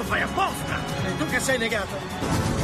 lo fai apposta! E tu che sei negato?